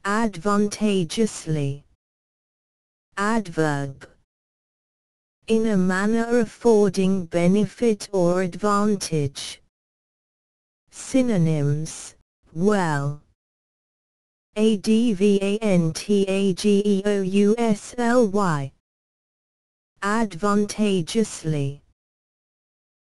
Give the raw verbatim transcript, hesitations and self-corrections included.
Advantageously. Adverb. In a manner affording benefit or advantage. Synonyms: well, advantageously, advantageously.